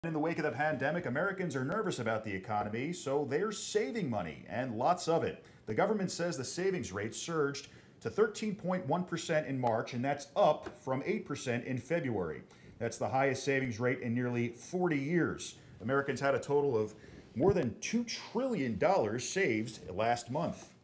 In the wake of the pandemic, Americans are nervous about the economy, so they're saving money, and lots of it. The government says the savings rate surged to 13.1% in March, and that's up from 8% in February. That's the highest savings rate in nearly 40 years. Americans had a total of more than $2 trillion saved last month.